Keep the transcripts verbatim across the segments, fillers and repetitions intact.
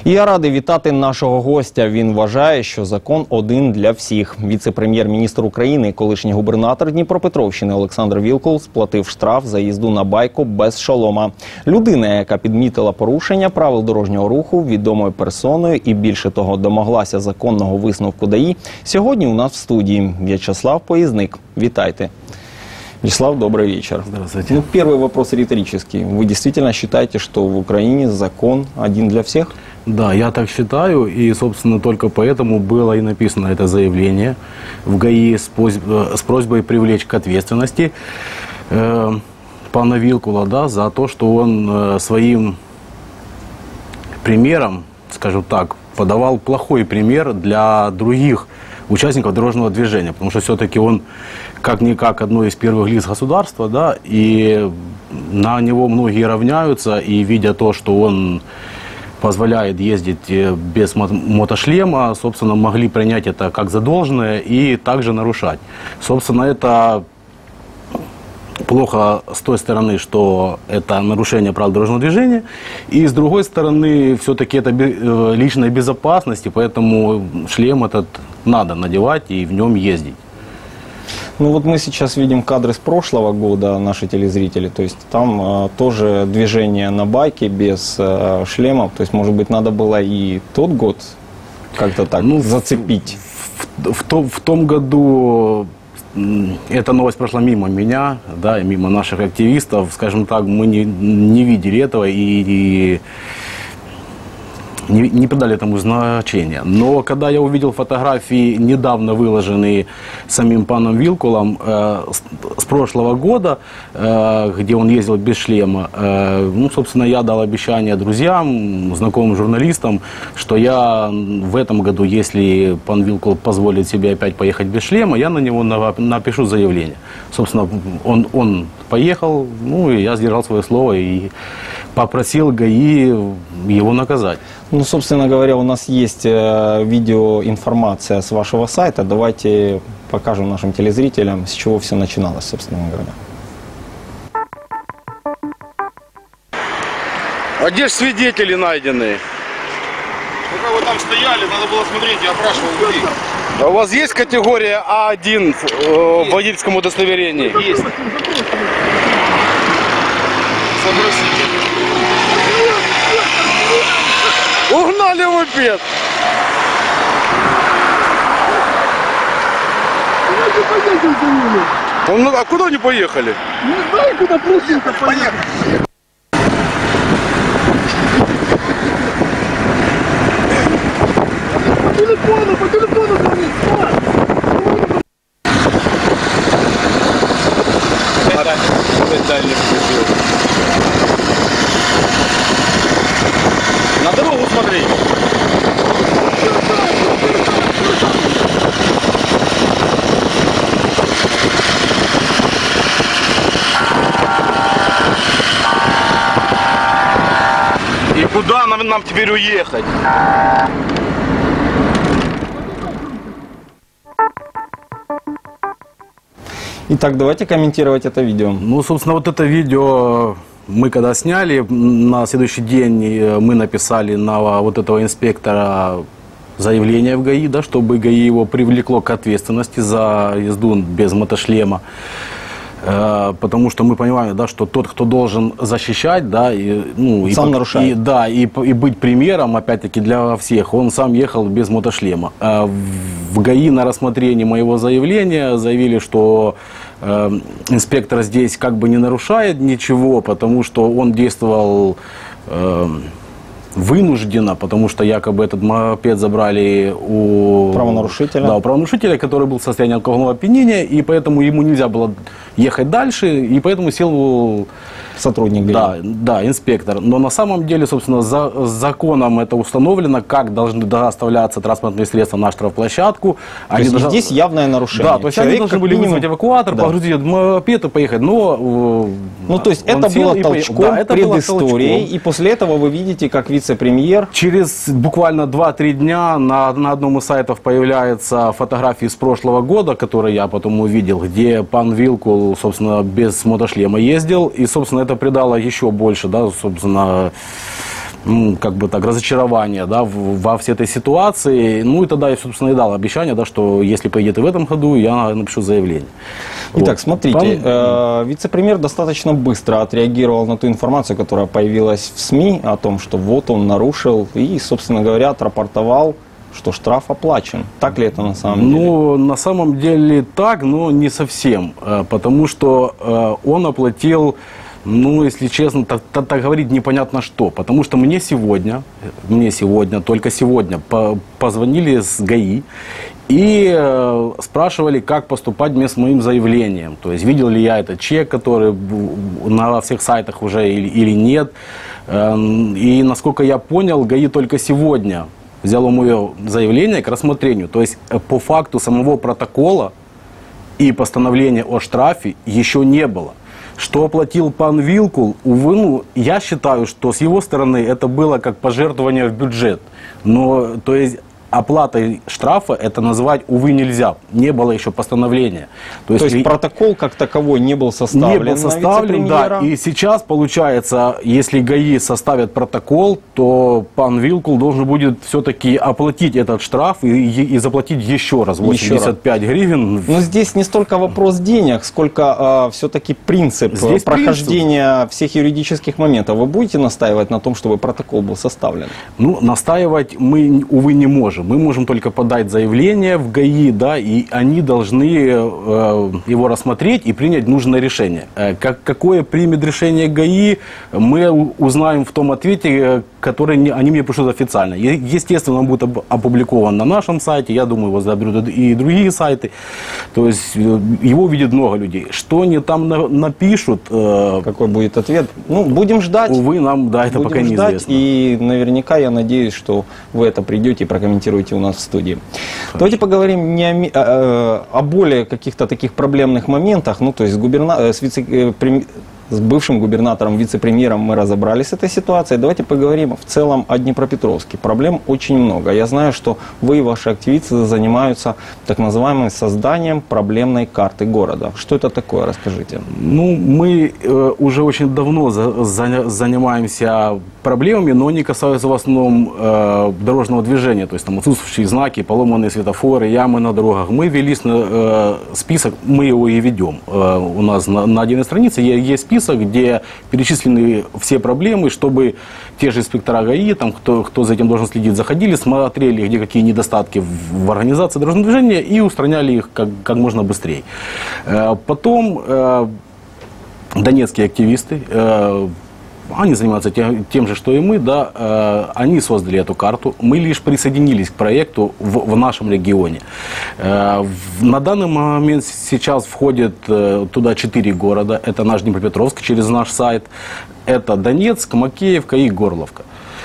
І я радий вітати нашого гостя. Він вважає, що закон один для всіх. Віце-прем'єр-міністр України, колишній губернатор Дніпропетровщини Олександр Вілкул сплатив штраф за їзду на байку без шолома. Людина, яка підмітила порушення правил дорожнього руху відомою персоною і, більше того, домоглася законного висновку ДАІ, сьогодні у нас в студії. В'ячеслав Поїзник. Вітайте. Вячеслав, добрый вечер. Здравствуйте. Ну, первый вопрос риторический. Вы действительно считаете, что в Украине закон один для всех? Да, я так считаю, и, собственно, только поэтому было и написано это заявление в ГАИ с, с просьбой привлечь к ответственности э, пана Вилкула, да, за то, что он э, своим примером, скажем так, подавал плохой пример для других участников дорожного движения, потому что все-таки он как-никак одно из первых лиц государства, да, и на него многие равняются, и видя то, что он позволяет ездить без мотошлема, собственно, могли принять это как задолженное и также нарушать. Собственно, это плохо с той стороны, что это нарушение правил дорожного движения, и с другой стороны, все-таки это личная безопасность, и поэтому шлем этот надо надевать и в нем ездить. Ну вот мы сейчас видим кадры с прошлого года, наши телезрители, то есть там э, тоже движение на байке без э, шлемов, то есть, может быть, надо было и тот год как-то так ну, зацепить? В, в, в, том, в том году эта новость прошла мимо меня, да, и мимо наших активистов, скажем так, мы не, не видели этого и, и не, не придали этому значения. Но когда я увидел фотографии, недавно выложенные самим паном Вилкулом э, с, с прошлого года, э, где он ездил без шлема, э, ну, собственно, я дал обещание друзьям, знакомым журналистам, что я в этом году, если пан Вилкул позволит себе опять поехать без шлема, я на него напишу заявление. Собственно, он, он поехал, ну, и я сдержал свое слово и попросил ГАИ его наказать. Ну, собственно говоря, у нас есть э, видеоинформация с вашего сайта. Давайте покажем нашим телезрителям, с чего все начиналось, собственно говоря. А где же свидетели найденные? Пока вы там стояли, надо было смотреть, я опрашивал людей. А у вас есть категория А один в э, водительском удостоверении? Есть. Забросите. Угнали мопед! Ну, а куда они поехали? Не знаю, куда просто поехали. По телефону, по телефону звонит. На дорогу смотри. И куда нам, нам теперь уехать? Итак, давайте комментировать это видео. Ну, собственно, вот это видео мы когда сняли, на следующий день мы написали на вот этого инспектора заявление в ГАИ, да, чтобы ГАИ его привлекло к ответственности за езду без мотошлема. Потому что мы понимаем, да, что тот, кто должен защищать, да, и, ну, сам и, нарушает. И, да, и, и быть примером, опять-таки, для всех, он сам ехал без мотошлема. В ГАИ на рассмотрение моего заявления заявили, что э, инспектор здесь как бы не нарушает ничего, потому что он действовал э, вынужденно, потому что якобы этот мопед забрали у правонарушителя, да, у правонарушителя, который был в состоянии алкогольного опьянения, и поэтому ему нельзя было ехать дальше, и поэтому сел сотрудник ГАИ. Да, да, инспектор. Но на самом деле, собственно, за законом это установлено, как должны доставляться транспортные средства на штрафплощадку. То есть должны... здесь явное нарушение. Да, то есть Человек они должны были минимум... вызвать эвакуатор, да, погрузить мопед и поехать. Но, ну, то есть это было толчком, да, это предысторией, толчком. И после этого вы видите, как вице-премьер... Через буквально два-три дня на, на одном из сайтов появляются фотографии с прошлого года, которые я потом увидел, где пан Вилкул, собственно, без мотошлема ездил. И, собственно, это придало еще больше, да, собственно, ну, как бы так, разочарование, да, в- во всей этой ситуации. Ну и тогда я, собственно, и дал обещание, да, что если поедет и в этом году, я напишу заявление. Итак, Вот. смотрите, Пан- э, вице-премьер достаточно быстро отреагировал на ту информацию, которая появилась в СМИ о том, что вот он нарушил и, собственно говоря, отрапортовал, что штраф оплачен. Так ли это на самом деле? Ну, на самом деле так, но не совсем, э, потому что э, он оплатил, ну, если честно, так, так- так говорить непонятно что, потому что мне сегодня, мне сегодня, только сегодня по- позвонили с ГАИ и э, спрашивали, как поступать мне с моим заявлением, то есть видел ли я этот чек, который б- на всех сайтах уже или, или нет, Э, и насколько я понял, ГАИ только сегодня взяло мое заявление к рассмотрению. То есть э, по факту самого протокола и постановления о штрафе еще не было. Что оплатил пан Вилкул, увы, ну, я считаю, что с его стороны это было как пожертвование в бюджет. Но, то есть, оплатой штрафа это назвать, увы, нельзя. Не было еще постановления. То есть ли- протокол как таковой не был составлен не был на составлен, да. вице-премьера? И сейчас, получается, если ГАИ составят протокол, то пан Вилкул должен будет все-таки оплатить этот штраф и, и- и заплатить еще раз восемьдесят пять гривен. Но здесь не столько вопрос денег, сколько все-таки принцип Здесь э, прохождения всех юридических моментов. Вы будете настаивать на том, чтобы протокол был составлен? Ну, настаивать мы, увы, не можем. Мы можем только подать заявление в ГАИ, да, и они должны э, его рассмотреть и принять нужное решение. Э, как, какое примет решение ГАИ, мы у- узнаем в том ответе, э, который не- они мне пришлют официально. Е- Естественно, он будет об- опубликован на нашем сайте, я думаю, его заберут и другие сайты. То есть э, его увидит много людей. Что они там на- напишут, э, Какой будет ответ? Ну, будем ждать. увы, нам, да, это Будем пока ждать, неизвестно. и наверняка я надеюсь, что вы это придете и прокомментируете у нас в студии. Давайте поговорим не о, ми- а, э, о более каких-то таких проблемных моментах. Ну, то есть губерна... э, с, вице... э, прем- с бывшим губернатором, вице-премьером мы разобрались с этой ситуацией. Давайте поговорим в целом о Днепропетровске. Проблем очень много. Я знаю, что вы и ваши активисты занимаются так называемым созданием проблемной карты города. Что это такое? Расскажите. Ну, мы э, уже очень давно за- за- занимаемся проблемами, но они касаются в основном э, дорожного движения, то есть там отсутствующие знаки, поломанные светофоры, ямы на дорогах. Мы ввели э, список, мы его и ведем. Э, у нас на, на отдельной странице е- есть список, где перечислены все проблемы, чтобы те же инспектора ГАИ, там, кто, кто за этим должен следить, заходили, смотрели, где какие недостатки в, в организации дорожного движения и устраняли их как, как можно быстрее. Э, потом э, донецкие активисты, э, они занимаются тем, тем же, что и мы, да, э, они создали эту карту, мы лишь присоединились к проекту в, в нашем регионе. Э, в- на данный момент сейчас входит э, туда четыре города, это наш Днепропетровск через наш сайт, это Донецк, Макеевка и Горловка.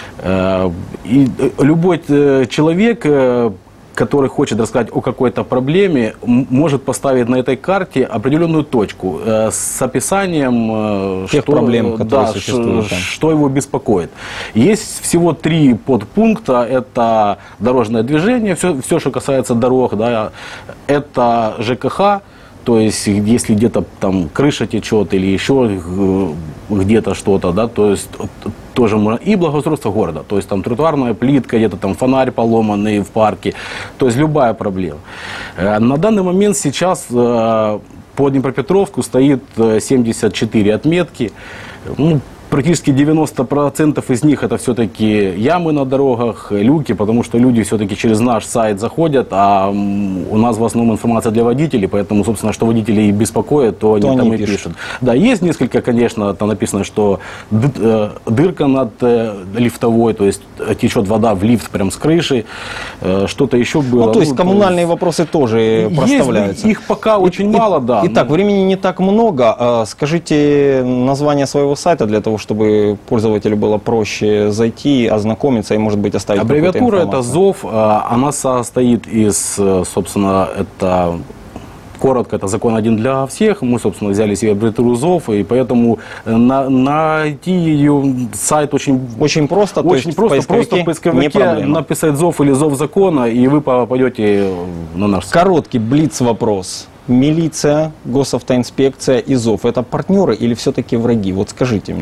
Э, и э, любой э, человек, э, который хочет рассказать о какой-то проблеме, м- может поставить на этой карте определенную точку э, с описанием, э, Тех что, проблем, э, которые да, существуют ш- там. что его беспокоит. Есть всего три подпункта. Это дорожное движение, все, все что касается дорог, да, это ЖКХ, то есть если где-то там крыша течет или еще э, где-то что-то, да, то есть т- тоже можно, и благоустройство города, то есть там тротуарная плитка, где-то там фонарь поломанный в парке, то есть любая проблема. Э, На данный момент сейчас э, по Днепропетровску стоит э, семьдесят четыре отметки. Ну, практически девяносто процентов из них это все-таки ямы на дорогах, люки, потому что люди все-таки через наш сайт заходят, а м, у нас в основном информация для водителей, поэтому, собственно, что водителей и беспокоит, то они То там они и пишут. пишут. Да, есть несколько, конечно, там написано, что д- э, дырка над э, лифтовой, то есть э, течет вода в лифт прям с крыши, э, что-то еще было. Ну, то есть Ну, коммунальные вопросы тоже есть, проставляются. их пока очень И- мало, да. Итак, ну. времени не так много. А, Скажите название своего сайта для того, чтобы пользователю было проще зайти, ознакомиться и, может быть, оставить какую-то Аббревиатура это информацию. ЗОВ, а, она состоит из, э, собственно, это коротко, это закон один для всех. Мы, собственно, взяли себе аббревиатуру ЗОВ, и поэтому э, на- найти ее сайт очень, Очень просто, то очень есть просто, в поисковике просто в поисковике не проблема. написать ЗОВ или ЗОВ закона, и вы попадете на наш сайт. Короткий блиц-вопрос. Милиция, госавтоинспекция и ЗОВ – это партнеры или все-таки враги? Вот скажите мне.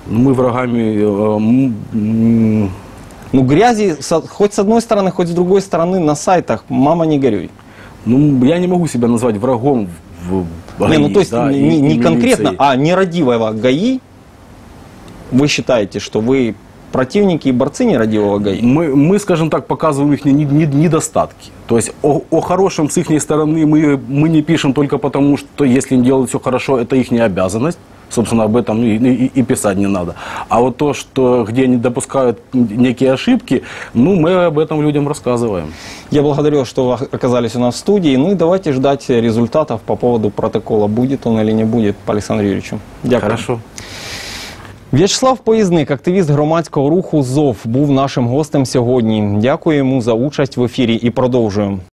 Мы врагами... э, м, м, Ну, грязи со- хоть с одной стороны, хоть с другой стороны на сайтах, мама не горюй. ну, я не могу себя назвать врагом в в Не, ну ГАИ, то есть да, не, и- не и конкретно, милиции. а нерадивого ГАИ. Вы считаете, что вы противники и борцы нерадивого ГАИ? Мы, мы, скажем так, показываем их не- не- недостатки. То есть о, о хорошем с их стороны мы, мы не пишем только потому, что если они делают все хорошо, это их обязанность. Собственно, об этом и, и- и писать не надо. А вот то, что где они допускают некие ошибки, ну, мы об этом людям рассказываем. Я благодарю, что вы оказались у нас в студии. Ну и давайте ждать результатов по поводу протокола, будет он или не будет, по Олександру Юрійовичу. Дякую. Хорошо. В'ячеслав Поїзник, активіст громадського руху ЗОВ, був нашим гостем сьогодні. Дякую йому за участь в ефірі і продовжуємо.